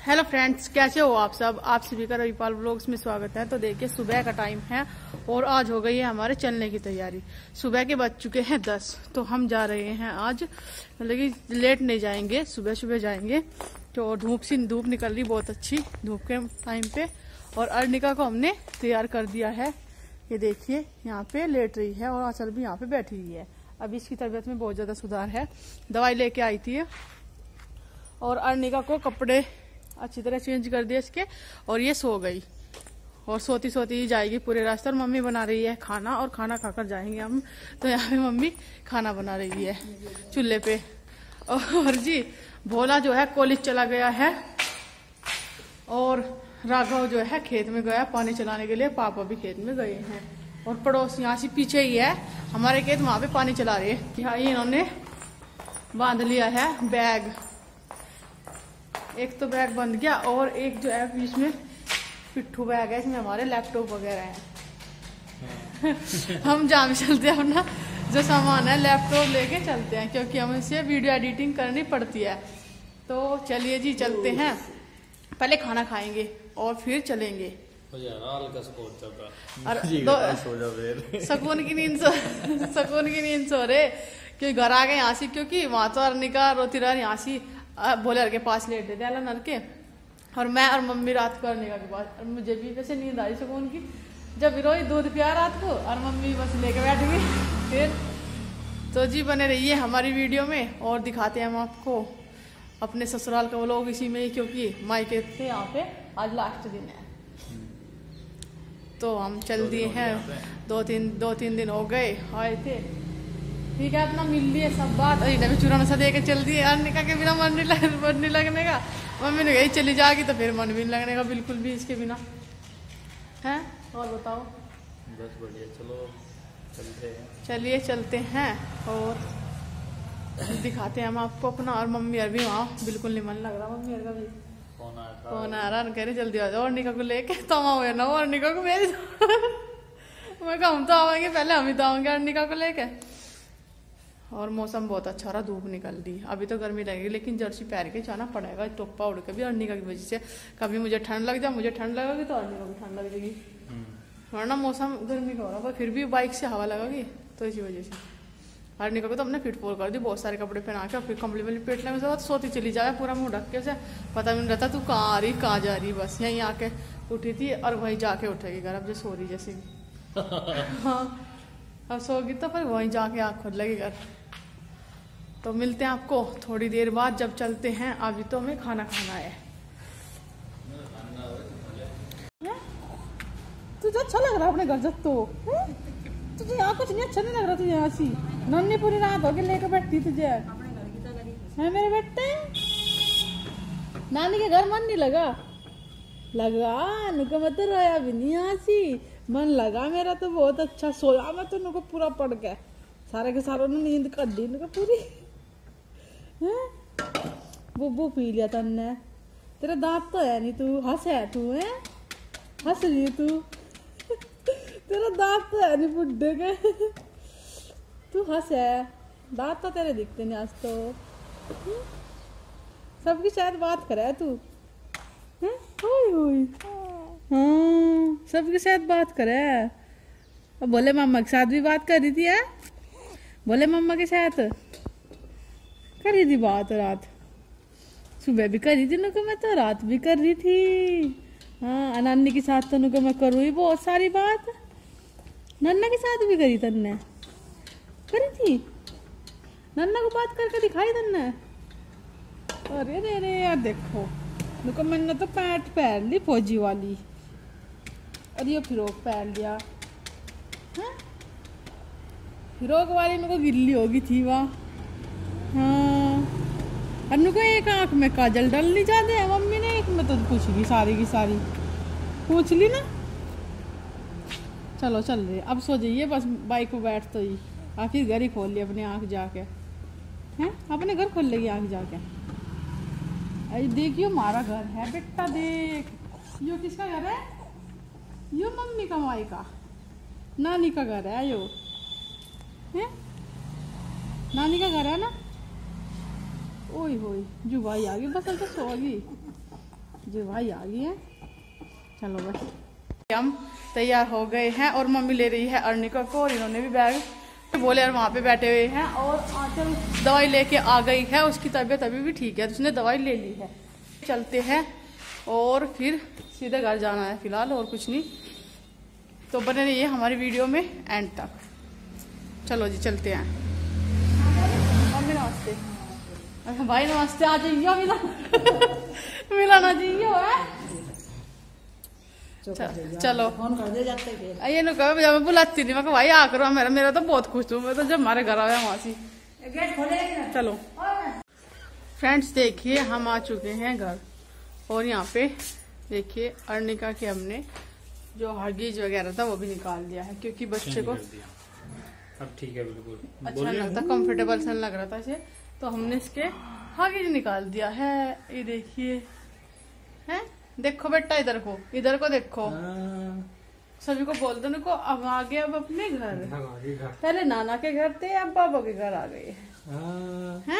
Hello friends, कैसे हो आप सब। आप सभी का रविपाल व्लॉग्स में स्वागत है। तो देखिए सुबह का टाइम है और आज हो गई है हमारे चलने की तैयारी। सुबह के बज चुके हैं 10। तो हम जा रहे हैं आज, मतलब कि लेट नहीं जाएंगे, सुबह सुबह जाएंगे। तो धूप निकल रही बहुत अच्छी धूप के टाइम पे। और अर्निका को हमने तैयार कर दिया है। ये देखिए यहाँ पे लेट रही है और आंचल भी यहाँ पे बैठी हुई है। अभी इसकी तबीयत में बहुत ज्यादा सुधार है। दवाई लेके आई थी और अर्निका को कपड़े अच्छी तरह चेंज कर दिए इसके और ये सो गई और सोती सोती ही जाएगी पूरे रास्ते। और मम्मी बना रही है खाना और खाना खाकर जाएंगे हम। तो यहाँ पे मम्मी खाना बना रही है चूल्हे पे। और जी भोला जो है कॉलेज चला गया है और राघव जो है खेत में गया पानी चलाने के लिए। पापा भी खेत में गए हैं और पड़ोस यहाँ से पीछे ही है हमारे खेत, वहां पे पानी चला रहे हैं। यहाँ इन्होंने बांध लिया है बैग। एक तो बैग बंद गया और एक जो है बीच में पिट्ठू बैग है, इसमें हमारे लैपटॉप वगैरह है। हम जहाँ भी चलते हैं अपना जो सामान है लैपटॉप लेके चलते हैं क्योंकि हमें इसे वीडियो एडिटिंग करनी पड़ती है। तो चलिए जी चलते हैं, पहले खाना खाएंगे और फिर चलेंगे। सकून की नींद सो रहे क्योंकि घर आ गए यहाँ से, क्योंकि वहां तो अर्निका रोती रहा यहाँ से भोले के पास लेट देते हैं नर के। और मैं और मम्मी रात को अर्निका के पास। और मुझे भी वैसे नींद आ रही सुकून की, जब रोई दूध पिया रात को और मम्मी बस लेके बैठ गई फिर। तो जी बने रहिए हमारी वीडियो में और दिखाते हैं हम आपको अपने ससुराल का व्लॉग इसी में ही, क्योंकि मायके थे यहाँ पे आज लास्ट दिन है। तो हम चल दिए हैं, दो तीन दिन हो गए आए थे। ठीक है अपना मिल लिए सब बात। अरे भी चूरा नशा दे के चल दिए। अर्निका के बिना मन नहीं लगने का। मम्मी ने कही चली जाएगी तो फिर मन भी नहीं लगने का बिल्कुल भी इसके बिना है। और बताओ। बस बढ़िया, चलो चलते हैं। चलिए चलते हैं और दिखाते हैं हम आपको अपना। और मम्मी यार भी वहाँ बिल्कुल नहीं मन लग रहा। मम्मी यार का भी फोन आ रहा, कह रही जल्दी आ जाओ अर्निका को लेके। तो हुए ना वो अर्निका को मेरी मैं कहूँ हम तो आवेंगे, पहले हम ही तो आवेंगे अर्निका को लेके। और मौसम बहुत अच्छा रहा, धूप निकल दी। अभी तो गर्मी लगेगी लेकिन जर्सी पहन के जाना पड़ेगा टोपा उड़ के भी अर्निका की वजह से। कभी मुझे ठंड लग जाए, मुझे ठंड लगेगी तो अर्निका को ठंड लग जाएगी। वरना मौसम गर्मी का हो रहा, पर फिर भी बाइक से हवा लगेगी तो इसी वजह से अर्निका को तो हमने फिट फोर कर दी। बहुत सारे कपड़े पहना के फिर कंबली में पेट लगने के बाद सोती चली जाए पूरा मुंह ढक के। उसे पता भी नहीं रहता तू कहाँ आ रही कहाँ जा रही। बस यहीं आके उठी थी और वहीं जाके उठेगी घर। अब जो सो रही जैसे हाँ अब सोगी तो फिर वहीं जाके आँख खुद लगेगी घर। तो मिलते हैं आपको थोड़ी देर बाद जब चलते हैं। अभी तो हमें खाना खाना है। तुझे अच्छा लग रहा है अपने घर जब तो तुझे यहाँ कुछ नहीं अच्छा नहीं लग रहा। तुझे यहाँ सी नन्नी पूरी रात होके लेकर बैठती तुझे है मेरे बेटे। नानी के घर मन नहीं लगा नुको मत रोया भी नहीं। यहाँ सी मन लगा मेरा तो बहुत अच्छा। सोया मैं तो नुको पूरा पड़ गया सारे के सारों ने नींद कर दी नुको पूरी। बुब्बू पी लिया तन्ने। तेरे दांत तो है नहीं, तू हंस है तू है हंस रही तू। तेरा दांत तो है नहीं बुड्ढे के, तू हंस है। दांत तो तेरे दिखते नहीं आज तो। सबकी शायद बात करे तू सबके साथ बात करे। अब बोले मम्मा के साथ भी बात कर रही थी है। बोले मम्मा के साथ कर रही थी बात। रात सुबह भी कर रही थी नुको, मैं तो रात भी कर रही थी। हाँ नानी के साथ तो नुको मैं करूँ ही बहुत सारी बात। नन्ना के साथ भी करी तन्ने करी थी। नन्ना को बात करके दिखाई तन्ने। अरे रे रे यार देखो नुको मैंने तो पैंट पहन ली फौजी वाली और ये फिरोक पहन लिया। फिरोक वाली नुको गिल्ली होगी थी वहाँ। हाँ अन्नू को एक आंख में काजल डाल ली जाते हैं मम्मी ने, एक में तो पूछ ली सारी की सारी पूछ ली ना। चलो चल रही अब सो जाइए बस बाइक पे बैठ तो ही। आखिर घर ही खोल ली अपनी आंख जाके हैं, अपने घर खोल लेगी आंख जाके। अरे देखियो हमारा घर है बेटा देख। यो किसका घर है? यो मम्मी का माई का नानी का घर है। यो है नानी का घर है ना। ओए होए जो भाई आ गई बस तो सो गई। जी भाई आ गई है। चलो बस हम तैयार हो गए हैं और मम्मी ले रही है अर्निका को और इन्होंने भी बैग बोले और वहाँ पे बैठे हुए हैं। और आंचल दवाई लेके आ गई है, उसकी तबीयत अभी भी ठीक है तो उसने दवाई ले ली है। चलते हैं और फिर सीधे घर जाना है फिलहाल, और कुछ नहीं। तो बने रहिए हमारी वीडियो में एंड तक। चलो जी चलते हैं। मम्मी नमस्ते। भाई नमस्ते। आ जाइयो मिला मिला ना जाइयो है। चलो फोन कर दे जाते ये नो कहो जब मैं बुलाती नहीं, मैं भाई आ करो मेरा तो बहुत खुश हूँ मैं तो जब हमारे घर आया वहां से। गेट खोले। चलो फ्रेंड्स देखिए हम आ चुके हैं घर, और यहाँ पे देखिए अर्निका के हमने जो हगीज वगैरह था वो भी निकाल दिया है, क्योंकि बच्चे को अब ठीक है बिल्कुल अच्छा नहीं लगता, कंफर्टेबल सा लग रहा था इसे, तो हमने इसके हगीज निकाल दिया है। ये देखिए है, देखो बेटा इधर को देखो। सभी को बोल दो उनको अब आ गए अब अपने घर। पहले नाना के घर थे अब बाबा के घर आ गए हैं।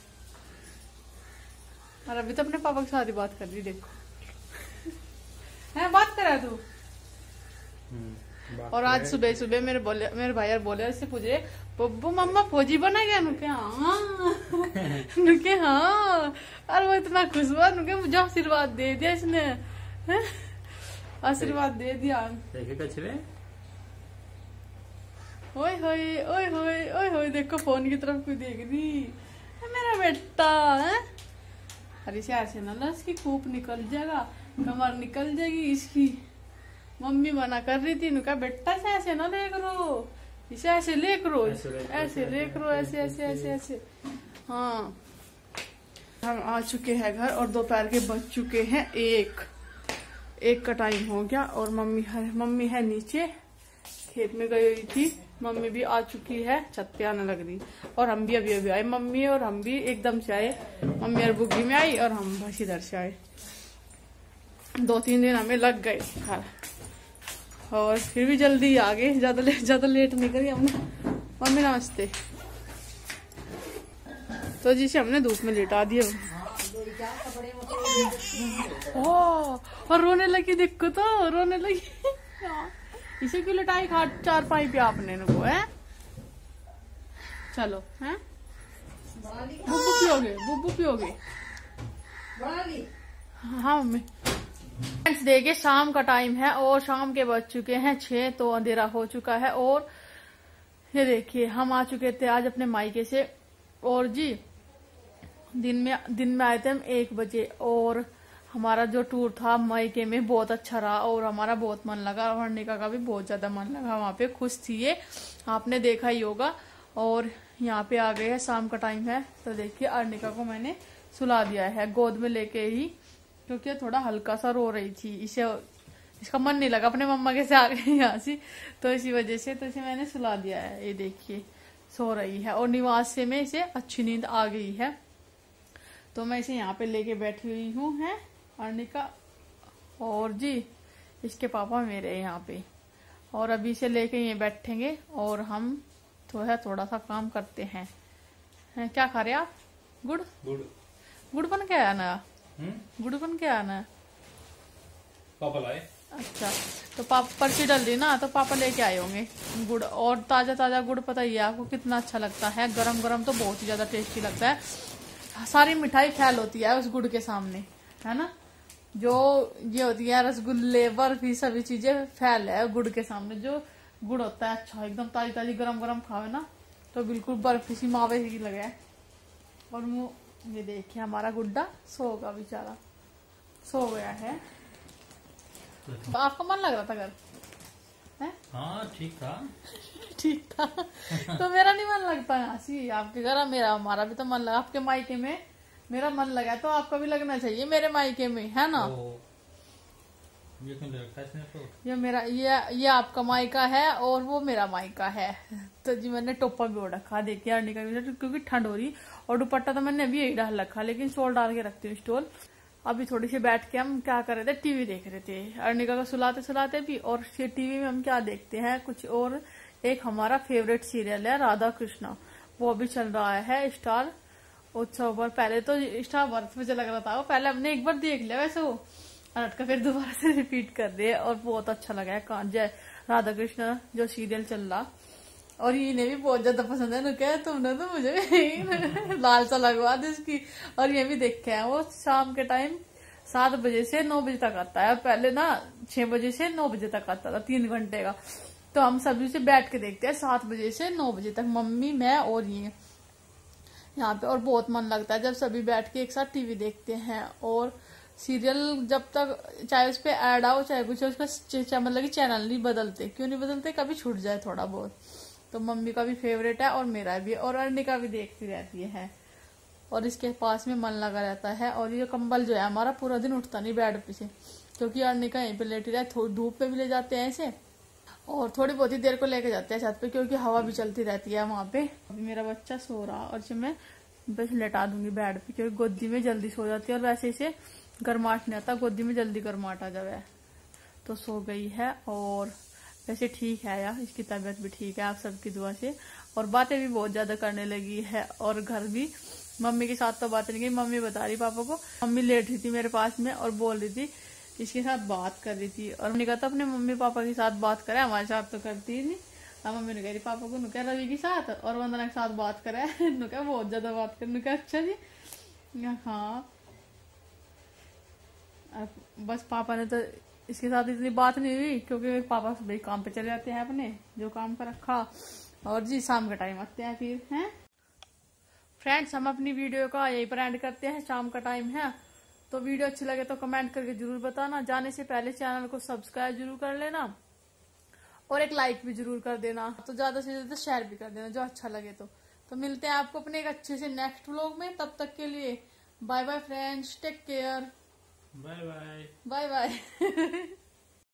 और अभी तो अपने पापा के साथ ही बात कर रही देखो है, बात करा तू। और आज सुबह सुबह मेरे भाई बोले इससे पूछ रहे बब्बू मम्मा फौजी बना गया नुके हाँ। और वो इतना खुश हुआ नुके मुझे आशीर्वाद दे दिया इसने, आशीर्वाद दे दिया। ओए होए ओए होए ओए होए देखो फोन की तरफ कोई देख रही मेरा बेटा है। अरे इसे ऐसे ना इसकी खूब निकल जाएगा, कमर निकल जाएगी इसकी। मम्मी मना कर रही थी नुका बेटा से ऐसे ना ले करो, इसे ऐसे ले करो, ऐसे ले करो, ऐसे ऐसे ऐसे ऐसे। हाँ हम आ चुके हैं घर और दोपहर के बज चुके हैं 1 का टाइम हो गया। और मम्मी है नीचे खेत में गई हुई थी, मम्मी भी आ चुकी है छत पे आने लग रही, और हम भी अभी आए। मम्मी और हम भी एकदम से आए, मम्मी और बुग्गी में आई और हम बस इधर से आए। 2-3 दिन हमें लग गए घर, और फिर भी जल्दी आ गए, ज्यादा लेट नहीं करी हमने। मम्मी नमस्ते। तो जिसे हमने धूप में लेटा दिया और रोने लगी, देखो तो रोने लगी। इसे क्यों लटाई खाट 4-5 पे आपने को है। चलो हैं बुब्बू पियोगे। हाँ मम्मी। फ्रेंड्स देखिए शाम का टाइम है और शाम के बज चुके हैं 6, तो अंधेरा हो चुका है। और ये देखिए हम आ चुके थे आज अपने मायके से, और जी दिन में आए थे हम 1 बजे। और हमारा जो टूर था मायके में बहुत अच्छा रहा और हमारा बहुत मन लगा, और अर्निका का भी बहुत ज्यादा मन लगा, वहां पे खुश थी ये, आपने देखा ही होगा। और यहाँ पे आ गए हैं, शाम का टाइम है। तो देखिए अर्निका को मैंने सुला दिया है गोद में लेके ही, क्योंकि थोड़ा हल्का सा रो रही थी, इसका मन नहीं लगा अपने मम्मा के से आ गई यहाँ से, तो इसी वजह से तो इसे मैंने सुला दिया है। ये देखिए सो रही है, और निवास से में इसे अच्छी नींद आ गई है, तो मैं इसे यहाँ पे लेके बैठी हुई हूँ है अर्निका। और जी इसके पापा मेरे यहाँ पे, और अभी इसे लेके ये बैठेंगे और हम थोड़ा सा काम करते हैं। क्या खा रहे आप? गुड़ बन के आया ना? गुड़ बन के आना पापा लाए। अच्छा तो पापा पर्ची डल रही ना, तो पापा लेके आए होंगे गुड़, और ताजा गुड़ पता ही है आपको कितना अच्छा लगता है, गरम गरम तो बहुत ही ज्यादा टेस्टी लगता है। सारी मिठाई फैल होती है उस गुड़ के सामने, है ना। जो ये होती है रसगुल्ले बर्फी सभी चीजें फैल है गुड़ के सामने। जो गुड़ होता है अच्छा एकदम ताजी गरम खावे ना, तो बिल्कुल बर्फी सी मावे की लगे। और ये देखिए हमारा गुड्डा सो गया, बेचारा सो गया है। तो आपका मन लग रहा था घर? हाँ ठीक था ठीक था। तो मेरा नहीं मन लगता यहाँ से आपके घर, हमारा भी तो मन लगा। आपके मायके में मेरा मन लगा तो आपका भी लगना चाहिए मेरे मायके में, है ना। ये क्यों लगता है इसने तो? ये मेरा ये आपका मायका है और वो मेरा मायका है। तो जी मैंने टोपा भी ओढ़ रखा, देखिए अर्निका क्योंकि ठंड हो रही, और दुपट्टा तो मैंने अभी यही डाल रखा, लेकिन स्टोल डाल के रखती हूँ स्टोल। अभी थोड़ी सी बैठ के हम क्या कर रहे थे, टीवी देख रहे थे अर्निका को सुलाते भी। और टीवी में हम क्या देखते हैं कुछ और, एक हमारा फेवरेट सीरियल है राधा कृष्णा, वो अभी चल रहा है स्टार उत्सव पर। पहले तो स्टार बर्थ मुझे लग रहा था वो, पहले हमने एक बार देख लिया वैसे वो का, फिर दोबारा से रिपीट कर दिए और बहुत अच्छा लगा है। जय राधा कृष्ण जो सीरियल चल रहा, और इन्हें भी बहुत ज्यादा पसंद है। क्या तुमने तो मुझे लालसा लगवा दी इसकी। और ये भी देखे हैं वो शाम के टाइम 7 बजे से 9 बजे तक आता है। पहले ना 6 बजे से 9 बजे तक आता था, 3 घंटे का। तो हम सभी से बैठ के देखते हैं 7 बजे से 9 बजे तक, मम्मी मैं और ये यहाँ पे। और बहुत मन लगता है जब सभी बैठ के एक साथ टीवी देखते हैं। और सीरियल जब तक चाहे उस पर ऐड आओ चाहे कुछ, उसका मतलब कि चैनल नहीं बदलते। क्यों नहीं बदलते? कभी छूट जाए थोड़ा बहुत। तो मम्मी का भी फेवरेट है और मेरा भी, और अर्निका भी देखती रहती है। और इसके पास में मन लगा रहता है। और ये कंबल जो है हमारा पूरा दिन उठता नहीं बेड पे से, क्योंकि अर्निका यहीं पे लेटी रहती। धूप पे भी ले जाते हैं ऐसे, और थोड़ी बहुत ही देर को लेके जाते हैं छत पे, क्योंकि हवा भी चलती रहती है वहां पे। अभी मेरा बच्चा सो रहा, और इसे मैं बस लेटा दूंगी बेड पे, क्योंकि गोदी में जल्दी सो जाती है। और वैसे इसे गर्माहट नहीं आता, गोदी में जल्दी गर्माहट आ जावे। तो सो गई है, और वैसे ठीक है यार, इसकी तबीयत भी ठीक है आप सबकी दुआ से। और बातें भी बहुत ज्यादा करने लगी है, और घर भी मम्मी के साथ तो बातें नहीं की। मम्मी बता रही पापा को, मम्मी लेट रही थी मेरे पास में और बोल रही थी इसके साथ बात कर रही थी। और मैंने कहा था अपने मम्मी पापा के साथ बात करे, हमारे साथ तो करती ही नहीं। मम्मी ने कह रही पापा को, नुका रवि के साथ और वंदना के साथ बात करे, नुका बहुत ज्यादा बात कर। नुका अच्छा जी, हाँ। बस पापा ने तो इसके साथ इतनी बात नहीं हुई, क्योंकि पापा सुबह काम पे चले जाते हैं अपने, जो काम कर रखा। और जी शाम का टाइम आते हैं फिर हैं। फ्रेंड्स, हम अपनी वीडियो का यही पर एंड करते हैं, शाम का टाइम है। तो वीडियो अच्छी लगे तो कमेंट करके जरूर बताना। जाने से पहले चैनल को सब्सक्राइब जरूर कर लेना, और एक लाइक भी जरूर कर देना। तो ज्यादा से ज्यादा शेयर भी कर देना जो अच्छा लगे। तो मिलते हैं आपको अपने एक अच्छे से नेक्स्ट व्लॉग में। तब तक के लिए bye bye friends, take care, bye bye. Bye bye.